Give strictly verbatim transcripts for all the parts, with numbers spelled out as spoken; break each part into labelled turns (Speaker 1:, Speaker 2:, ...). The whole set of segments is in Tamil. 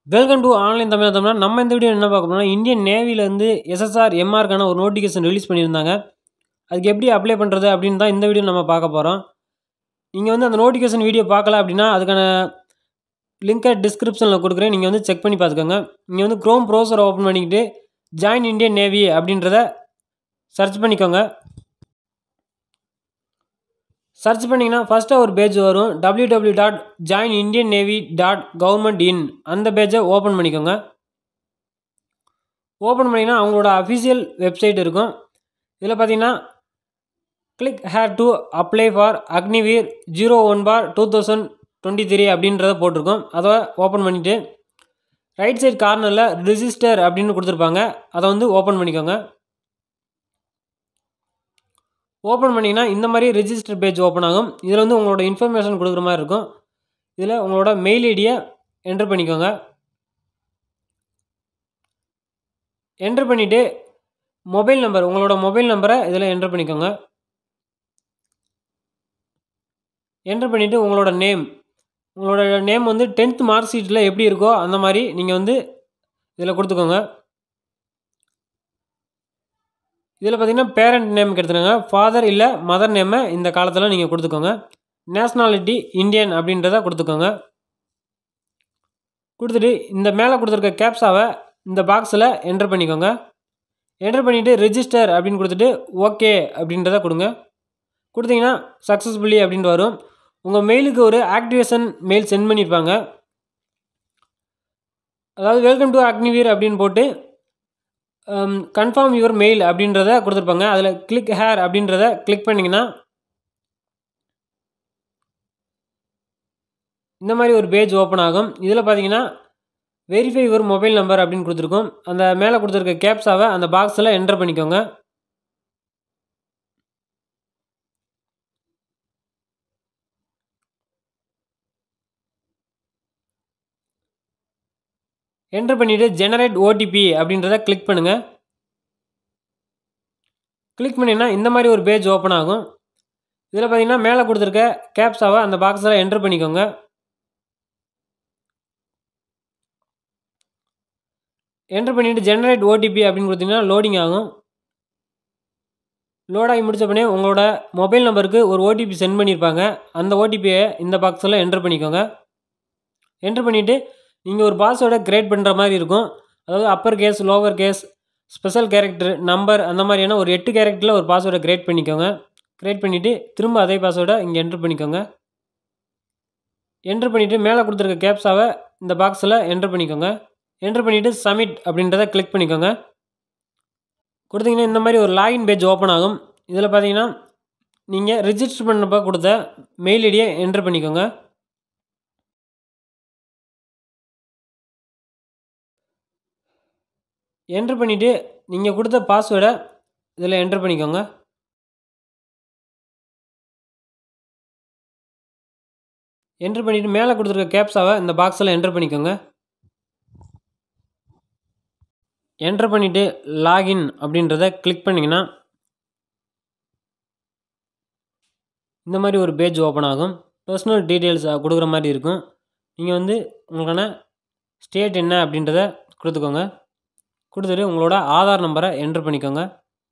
Speaker 1: Welcome to online Tamil Tamil. நம்ம இந்த வீடியோ என்ன பார்க்க போறோம்னா, இந்தியன் நேவிலேருந்து எஸ்எஸ்ஆர் எம்ஆர்க்கான ஒரு நோட்டிஃபிகேஷன் ரிலீஸ் பண்ணியிருந்தாங்க. அதுக்கு எப்படி அப்ளை பண்ணுறது அப்படின்னு தான் இந்த வீடியோ நம்ம பார்க்க போகிறோம். நீங்கள் வந்து அந்த நோட்டிஃபிகேஷன் வீடியோ பார்க்கல அப்படின்னா அதுக்கான லிங்கை டிஸ்கிரிப்ஷனில் கொடுக்குறேன். நீங்கள் வந்து செக் பண்ணி பார்த்துக்கோங்க. நீங்கள் வந்து க்ரோம் ப்ரௌசரை ஓப்பன் பண்ணிக்கிட்டு ஜாயின் இந்தியன் நேவி அப்படின்றத சர்ச் பண்ணிக்கோங்க. சர்ச் பண்ணிங்கன்னா ஃபஸ்ட்டாக ஒரு பேஜ் வரும், W W dot join Indian navy dot government in. அந்த பேஜை ஓப்பன் பண்ணிக்கோங்க. ஓப்பன் பண்ணிங்கன்னா அவங்களோட அஃபிஷியல் வெப்சைட் இருக்கும். இதில் பார்த்தீங்கன்னா click here to apply for Agniveer zero one bar two thousand twenty three அப்படின்றத போட்டிருக்கோம். அதை ஓப்பன் பண்ணிவிட்டு ரைட் சைட் கார்னரில் ரிஜிஸ்டர் அப்படின்னு கொடுத்துருப்பாங்க. அதை வந்து ஓப்பன் பண்ணிக்கோங்க. ஓப்பன் பண்ணிங்கன்னா இந்த மாதிரி ரிஜிஸ்டர் பேஜ் ஓப்பன் ஆகும். இதில் வந்து உங்களோட இன்ஃபர்மேஷன் கொடுக்குற மாதிரி இருக்கும். இதில் உங்களோட மெயில் ஐடியை என்ட்ரு பண்ணிக்கோங்க. என்ட்ரு பண்ணிவிட்டு மொபைல் நம்பர் உங்களோட மொபைல் நம்பரை இதில் என்ட்ரு பண்ணிக்கோங்க. என்ட்ரு பண்ணிவிட்டு உங்களோட நேம் உங்களோட நேம் வந்து டென்த் மார்க் ஷீட்டில் எப்படி இருக்கோ அந்த மாதிரி நீங்கள் வந்து இதில் கொடுத்துக்கோங்க. இதில் பார்த்தீங்கன்னா பேரண்ட் நேம் எடுத்துக்கோங்க. ஃபாதர் இல்லை மதர் நேமை இந்த காலத்தில் நீங்கள் கொடுத்துக்கோங்க. நேஷ்னாலிட்டி இந்தியன் அப்படின்றத கொடுத்துக்கோங்க. கொடுத்துட்டு இந்த மேலே கொடுத்துருக்க கேப்ஸாவை இந்த பாக்ஸில் என்ட்ரு பண்ணிக்கோங்க. என்ட்ரு பண்ணிவிட்டு ரெஜிஸ்டர் அப்படின்னு கொடுத்துட்டு ஓகே அப்படின்றத கொடுங்க. கொடுத்தீங்கன்னா சக்ஸஸ்ஃபுல்லி அப்படின்ட்டு வரும். உங்கள் மெயிலுக்கு ஒரு ஆக்டிவேஷன் மெயில் சென்ட் பண்ணியிருப்பாங்க. அதாவது வெல்கம் டு அக்னிவீர் அப்படின்னு போட்டு கன்ஃபார்ம் யுவர் மெயில் அப்படின்றத கொடுத்துருப்பாங்க. அதில் கிளிக் ஹேர் அப்படின்றத கிளிக் பண்ணிங்கன்னா இந்த மாதிரி ஒரு பேஜ் ஓப்பன் ஆகும். இதில் பார்த்தீங்கன்னா வெரிஃபை யுவர் மொபைல் நம்பர் அப்படின்னு கொடுத்துருக்கோம். அந்த மேலே கொடுத்துருக்க கேப்ஸாவை அந்த பாக்ஸில் என்டர் பண்ணிக்கோங்க. என்டர் பண்ணிவிட்டு ஜெனரேட் ஓடிபி அப்படின்றத கிளிக் பண்ணுங்கள். கிளிக் பண்ணிங்கன்னா இந்த மாதிரி ஒரு பேஜ் ஓப்பன் ஆகும். இதில் பார்த்தீங்கன்னா மேலே கொடுத்துருக்க கேப்ஸாவை அந்த பாக்ஸில் என்டர் பண்ணிக்கோங்க. என்டர் பண்ணிவிட்டு ஜெனரேட் ஓடிபி அப்படின்னு கொடுத்தீங்கன்னா லோடிங் ஆகும். லோடாகி முடித்த உடனே உங்களோட மொபைல் நம்பருக்கு ஒரு ஓடிபி சென்ட் பண்ணியிருப்பாங்க. அந்த ஓடிபியை இந்த பாக்ஸில் என்டர் பண்ணிக்கோங்க. என்டர் பண்ணிவிட்டு நீங்கள் ஒரு பாஸ்வேர்டை க்ரியேட் பண்ணுற மாதிரி இருக்கும். அதாவது upper case, lower case, special character, number, அந்த மாதிரியான ஒரு எட்டு கேரக்டரில் ஒரு பாஸ்வேர்டை க்ரியேட் பண்ணிக்கோங்க. க்ரியேட் பண்ணிவிட்டு திரும்ப அதே பாஸ்வேர்டை இங்கே என்ட்ரு பண்ணிக்கோங்க. என்ட்ரு பண்ணிவிட்டு மேலே கொடுத்துருக்க கேப்ஸாவை இந்த பாக்ஸில் என்ட்ரு பண்ணிக்கோங்க. என்ட்ரு பண்ணிவிட்டு சப்மிட் அப்படின்றத கிளிக் பண்ணிக்கோங்க. கொடுத்தீங்கன்னா இந்த மாதிரி ஒரு லாகின் பேஜ் ஓப்பன் ஆகும். இதில் பார்த்தீங்கன்னா நீங்கள் ரிஜிஸ்டர் பண்ணப்போ கொடுத்த மெயில் ஐடியை என்ட்ரு பண்ணிக்கோங்க. என்ட்ரு பண்ணிவிட்டு நீங்கள் கொடுத்த பாஸ்வேர்டை இதில் என்ட்ரு பண்ணிக்கோங்க. என்ட்ரு பண்ணிவிட்டு மேலே கொடுத்துருக்க கேப்ஸாவை இந்த பாக்ஸில் என்ட்ரு பண்ணிக்கோங்க. என்ட்ரு பண்ணிவிட்டு லாகின் அப்படின்றத கிளிக் பண்ணிங்கன்னா இந்த மாதிரி ஒரு பேஜ் ஓப்பன் ஆகும். பர்சனல் டீட்டெயில்ஸ் கொடுக்குற மாதிரி இருக்கும். நீங்கள் வந்து உங்களுக்கான ஸ்டேட் என்ன அப்படின்றத கொடுத்துக்கோங்க. கொடுத்துட்டு உங்களோட ஆதார் நம்பரை என்ட்ரு பண்ணிக்கோங்க.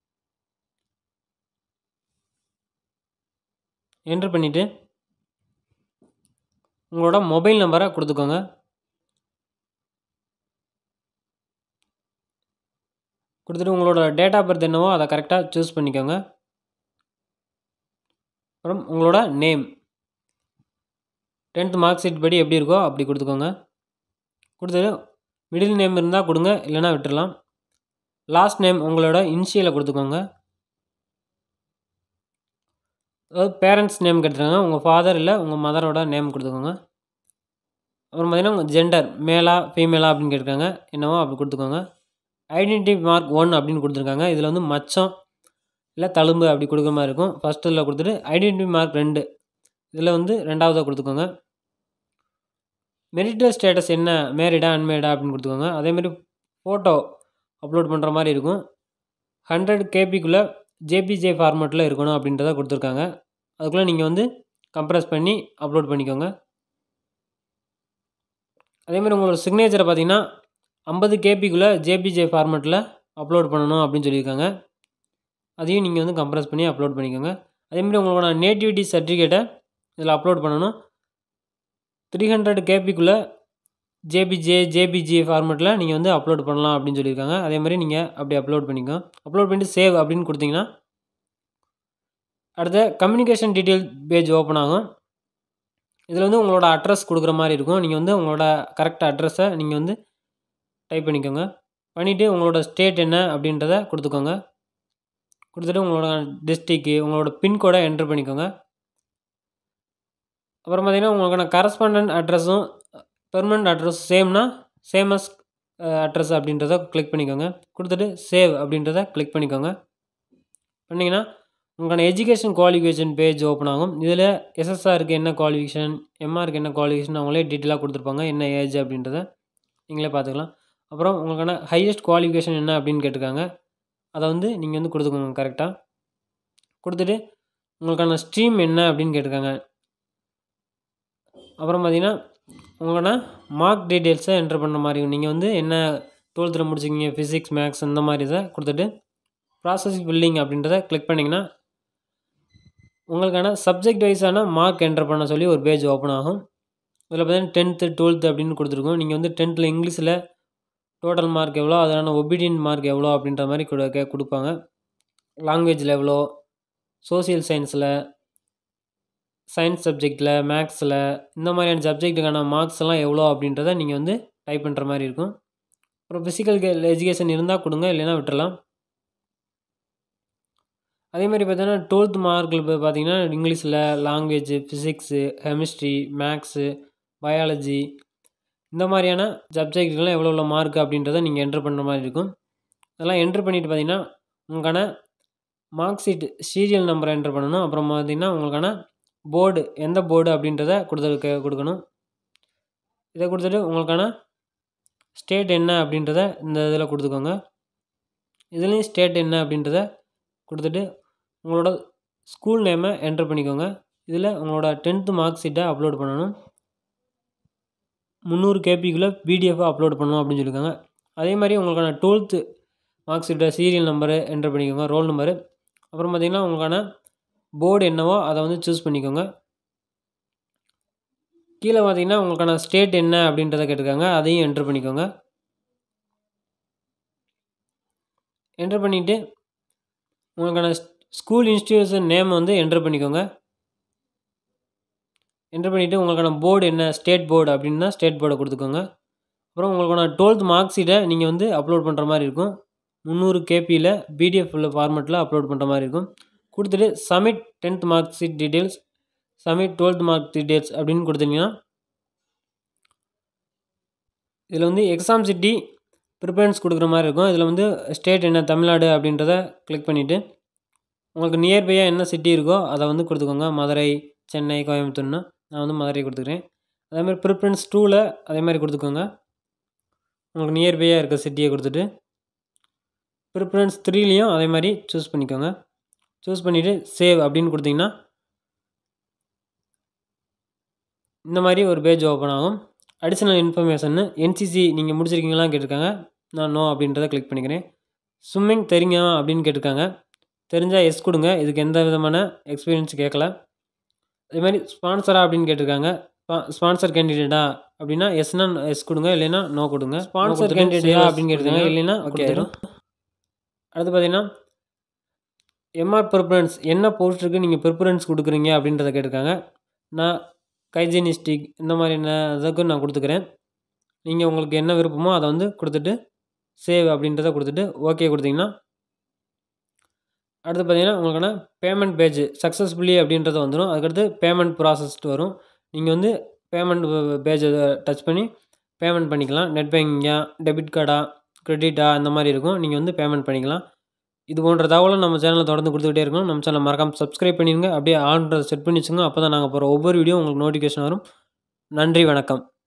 Speaker 1: என்ட்ரு பண்ணிவிட்டு உங்களோட மொபைல் நம்பரை கொடுத்துக்கோங்க. கொடுத்துட்டு உங்களோட டேட் ஆஃப் பர்த் என்னவோ அதை கரெக்டாக சூஸ் பண்ணிக்கோங்க. அப்புறம் உங்களோட நேம் டென்த் மார்க் ஷீட் படி எப்படி இருக்கோ அப்படி கொடுத்துக்கோங்க. கொடுத்துட்டு மிடில் நேம் இருந்தால் கொடுங்க, இல்லைனா விட்டுடலாம். லாஸ்ட் நேம் உங்களோட இனிஷியலை கொடுத்துக்கோங்க. அதாவது பேரண்ட்ஸ் நேம் கேட்டுருங்க. உங்கள் ஃபாதர் இல்லை உங்கள் மதரோட நேம் கொடுத்துக்கோங்க. அப்புறம் பார்த்தீங்கன்னா உங்கள் ஜெண்டர் மேலா ஃபீமேலா அப்படின்னு கேட்டிருக்காங்க. என்னவோ அப்படி கொடுத்துக்கோங்க. ஐடென்டிட்டி மார்க் ஒன் அப்படின்னு கொடுத்துருக்காங்க. இதில் வந்து மச்சம் இல்லை தழும்பு அப்படி கொடுக்குற மாதிரி இருக்கும். ஃபஸ்ட்டு இதில் கொடுத்துட்டு ஐடென்டிட்டி மார்க் ரெண்டு இதில் வந்து ரெண்டாவதாக கொடுத்துக்கோங்க. மெரிட்டல் ஸ்டேட்டஸ் என்ன, மேரிடா அன்மேரிடா அப்படின்னு கொடுத்துக்கோங்க. அதேமாதிரி ஃபோட்டோ அப்லோட் பண்ணுற மாதிரி இருக்கும். ஹண்ட்ரட் கேபிக்குள்ளே ஜேபிஜே ஃபார்மேட்டில் இருக்கணும் அப்படின்றத கொடுத்துருக்காங்க. அதுக்குள்ளே நீங்கள் வந்து கம்ப்ரஸ் பண்ணி அப்லோட் பண்ணிக்கோங்க. அதேமாதிரி உங்களோட சிக்னேச்சரை பார்த்தீங்கன்னா ஐம்பது கேபிக்குள்ளே ஜேபிஜே ஃபார்மேட்டில் அப்லோட் பண்ணணும் அப்படின்னு சொல்லியிருக்காங்க. அதையும் நீங்கள் வந்து கம்ப்ரஸ் பண்ணி அப்லோட் பண்ணிக்கோங்க. அதேமாதிரி உங்களோட நேட்டிவிட்டி சர்டிஃபிகேட்டை இதில் அப்லோட் பண்ணணும். த்ரீ ஹண்ட்ரட் கேபிக்குள்ளே ஜேபிஜே ஜேபிஜி ஃபார்மேட்டில் நீங்கள் வந்து அப்லோட் பண்ணலாம் அப்படின்னு சொல்லியிருக்காங்க. அதே மாதிரி நீங்கள் அப்படி அப்லோட் பண்ணிக்கோ. அப்லோட் பண்ணிட்டு சேவ் அப்படின்னு கொடுத்தீங்கன்னா அடுத்த கம்யூனிகேஷன் டீட்டெயில் பேஜ் ஓப்பன் ஆகும். இதில் வந்து உங்களோட அட்ரஸ் கொடுக்குற மாதிரி இருக்கும். நீங்கள் வந்து உங்களோட கரெக்ட் அட்ரஸை நீங்கள் வந்து டைப் பண்ணிக்கோங்க. பண்ணிவிட்டு உங்களோட ஸ்டேட் என்ன அப்படின்றத கொடுத்துக்கோங்க. கொடுத்துட்டு உங்களோட டிஸ்ட்ரிக்கு உங்களோட பின்கோடை என்ட்ரு பண்ணிக்கோங்க. அப்புறம் பார்த்திங்கன்னா உங்களுக்கான கரஸ்பாண்டன்ட் அட்ரஸும் பெர்மனண்ட் அட்ரஸ் சேம்னா சேமஸ் அட்ரஸ் அப்படின்றத கிளிக் பண்ணிக்கோங்க. கொடுத்துட்டு சேவ் அப்படின்றத கிளிக் பண்ணிக்கோங்க. பண்ணிங்கன்னா உங்களுக்கான எஜுகேஷன் குவாலிஃபிகேஷன் பேஜ் ஓப்பன் ஆகும். இதில் எஸ்எஸ்ஆருக்கு என்ன குவாலிஃபிகேஷன், எம்ஆருக்கு என்ன குவாலிஃபிகேஷன் அவங்களே டீட்டெயிலாக கொடுத்துருப்பாங்க. என்ன ஏஜ் அப்படின்றத நீங்களே பார்த்துக்கலாம். அப்புறம் உங்களுக்கான ஹையஸ்ட் குவாலிஃபிகேஷன் என்ன அப்படின்னு கேட்டிருக்காங்க. அதை வந்து நீங்கள் வந்து கொடுத்துக்கோங்க கரெக்டாக. கொடுத்துட்டு உங்களுக்கான ஸ்ட்ரீம் என்ன அப்படின்னு கேட்டிருக்காங்க. அப்புறம் பார்த்திங்கன்னா உங்களோட மார்க் டீட்டெயில்ஸை என்ட்ரு பண்ணுற மாதிரி நீங்கள் வந்து என்ன டுவெல்த்தில் முடிச்சிக்கிங்க, ஃபிசிக்ஸ் மேக்ஸ் இந்த மாதிரி இதை கொடுத்துட்டு ப்ராசஸ் பில்லிங் அப்படின்றத கிளிக் பண்ணிங்கன்னா உங்களுக்கான சப்ஜெக்ட் வைஸான மார்க் என்ட்ரு பண்ண சொல்லி ஒரு பேஜ் ஓப்பன் ஆகும். இதில் பார்த்தீங்கன்னா டென்த்து டுவெல்த்து அப்படின்னு கொடுத்துருக்கோம். நீங்கள் வந்து டென்த்தில் இங்கிலீஷில் டோட்டல் மார்க் எவ்வளோ, அதனால ஒபீடியன்ட் மார்க் எவ்வளோ அப்படின்ற மாதிரி கே கொடுப்பாங்க. லாங்குவேஜில் எவ்வளோ, சோசியல் சயின்ஸில், சயின்ஸ் சப்ஜெக்டில், மேக்ஸில் இந்த மாதிரியான சப்ஜெக்ட்டுக்கான மார்க்ஸ் எல்லாம் எவ்வளோ அப்படின்றத நீங்கள் வந்து டைப் பண்ணுற மாதிரி இருக்கும். அப்புறம் ஃபிசிக்கல் எஜுகேஷன் இருந்தால் கொடுங்க, இல்லைன்னா விட்டுறலாம். அதேமாதிரி பார்த்தீங்கன்னா டுவெல்த் மார்க்கில் இப்போ பார்த்தீங்கன்னா இங்கிலீஷில் language, physics, chemistry, maths, biology இந்த மாதிரியான சப்ஜெக்ட்டுக்கெலாம் எவ்வளோ எவ்வளோ மார்க் அப்படின்றத நீங்கள் என்ட்ரு பண்ணுற மாதிரி இருக்கும். அதெல்லாம் என்ட்ரு பண்ணிவிட்டு பார்த்தீங்கன்னா உங்களுக்கான மார்க் ஷீட் சீரியல் நம்பரை என்ட்ரு பண்ணணும். அப்புறம் பார்த்தீங்கன்னா உங்களுக்கான போர்டு எந்த போர்டு அப்படின்றத கொடுத்து கொடுக்கணும். இதை கொடுத்துட்டு உங்களுக்கான ஸ்டேட் என்ன அப்படின்றத இந்த இதில் கொடுத்துக்கோங்க. இதுலேயும் ஸ்டேட் என்ன அப்படின்றத கொடுத்துட்டு உங்களோட ஸ்கூல் நேமை என்ட்ரு பண்ணிக்கோங்க. இதில் உங்களோட டென்த்து மார்க் ஷீட்டை அப்லோட் பண்ணணும். முந்நூறு கேபிக்குள்ளே பிடிஎஃபாக அப்லோட் பண்ணணும் அப்படின்னு சொல்லியிருக்காங்க. அதே மாதிரி உங்களுக்கான டுவெல்த்து மார்க் ஷீட்டை சீரியல் நம்பரு என்ட்ரு பண்ணிக்கோங்க, ரோல் நம்பரு. அப்புறம் பார்த்திங்கன்னா உங்களுக்கான போர்டு என்னவோ அதை வந்து சூஸ் பண்ணிக்கோங்க. கீழே பார்த்திங்கன்னா உங்களுக்கான ஸ்டேட் என்ன அப்படின்றத கேட்டிருக்காங்க. அதையும் என்ட்ரு பண்ணிக்கோங்க. என்ட்ரு பண்ணிவிட்டு உங்களுக்கான ஸ்கூல் இன்ஸ்டிடியூஷன் நேம் வந்து என்ட்ரு பண்ணிக்கோங்க. என்ட்ரு பண்ணிவிட்டு உங்களுக்கான போர்டு என்ன, ஸ்டேட் போர்டு அப்படின்னா ஸ்டேட் போர்டை கொடுத்துக்கோங்க. அப்புறம் உங்களுக்கான டுவெல்த் மார்க் ஷீட்டை நீங்கள் வந்து அப்லோட் பண்ணுற மாதிரி இருக்கும். முந்நூறு கேபியில் பிடிஎஃப் உள்ள ஃபார்மெட்டில் அப்லோட் பண்ணுற மாதிரி இருக்கும். கொடுத்துட்டு submit tenth mark sheet details, submit twelfth mark details அப்படின்னு கொடுத்தீங்கன்னா இதில் வந்து எக்ஸாம் சிட்டி ப்ரிஃபரன்ஸ் கொடுக்குற மாதிரி இருக்கும். இதில் வந்து ஸ்டேட் என்ன, தமிழ்நாடு அப்படின்றத கிளிக் பண்ணிவிட்டு உங்களுக்கு நியர்பையாக என்ன சிட்டி இருக்கோ அதை வந்து கொடுத்துக்கோங்க. மதுரை, சென்னை, கோயம்புத்தூர்னா நான் வந்து மதுரை கொடுத்துக்கிறேன். அதேமாதிரி ப்ரிஃபரன்ஸ் டூவில் அதே மாதிரி கொடுத்துக்கோங்க. உங்களுக்கு நியர்பையாக இருக்க சிட்டியை கொடுத்துட்டு ப்ரிஃபரன்ஸ் த்ரீலேயும் அதே மாதிரி சூஸ் பண்ணிக்கோங்க. சூஸ் பண்ணிவிட்டு சேவ் அப்படின்னு கொடுத்தீங்கன்னா இந்த மாதிரி ஒரு பேஜ் ஓப்பன் ஆகும். அடிஷ்னல் இன்ஃபர்மேஷன்னு என்சிசி நீங்கள் முடிச்சிருக்கீங்களான்னு கேட்டிருக்காங்க. நான் நோ அப்படின்றத கிளிக் பண்ணிக்கிறேன். ஸ்விம்மிங் தெரியுமா அப்படின்னு கேட்டிருக்காங்க. தெரிஞ்சால் எஸ் கொடுங்க. இதுக்கு எந்த விதமான எக்ஸ்பீரியன்ஸ் கேட்கல. அதே மாதிரி ஸ்பான்சரா அப்படின்னு கேட்டிருக்காங்க. ஸ்பான்சர் கேண்டிடேட்டா அப்படின்னா எஸ்னா எஸ் கொடுங்க, இல்லைன்னா நோ கொடுங்க. ஸ்பான்சர் கேண்டிடேட்டா அப்படின்னு கேட்டிருக்காங்க, இல்லைன்னா ஓகே ஆயிடும். அடுத்து பார்த்தீங்கன்னா எம்ஆர் ப்ரிஃபரன்ஸ் என்ன போஸ்ட்டுருக்கு நீங்கள் ப்ரிஃபரன்ஸ் கொடுக்குறீங்க அப்படின்றத கேட்டிருக்காங்க. நான் கைஜீனிஸ்டிக் இந்த மாதிரி என்ன இதுக்கு நான் கொடுத்துக்கிறேன். நீங்கள் உங்களுக்கு என்ன விருப்பமோ அதை வந்து கொடுத்துட்டு சேவ் அப்படின்றத கொடுத்துட்டு ஓகே கொடுத்தீங்கன்னா அடுத்து பார்த்தீங்கன்னா உங்களுக்கான பேமெண்ட் பேஜ் சக்ஸஸ்ஃபுல்லி அப்படின்றத வந்துடும். அதுக்கடுத்து பேமெண்ட் ப்ராசஸ்ட்டு வரும். நீங்கள் வந்து பேமெண்ட் பேஜை டச் பண்ணி பேமெண்ட் பண்ணிக்கலாம். நெட் பேங்கிங்கா, டெபிட் கார்டா, கிரெடிட்டா இந்த மாதிரி இருக்கும். நீங்கள் வந்து பேமெண்ட் பண்ணிக்கலாம். இது போன்ற தகவலும் நம்ம சேனலில் தொடர்ந்து கொடுத்துக்கிட்டே இருக்கோம். நம்ம சேனல் மறக்காமல் சப்ஸ்கிரைப் பண்ணிடுங்க. அப்படியே ஆல்ன்றதை செட் பண்ணி வச்சுங்க. அப்போ தான் நாங்கள் போகிற ஒவ்வொரு வீடியோ உங்களுக்கு நோட்டிஃபிகேஷன் வரும். நன்றி, வணக்கம்.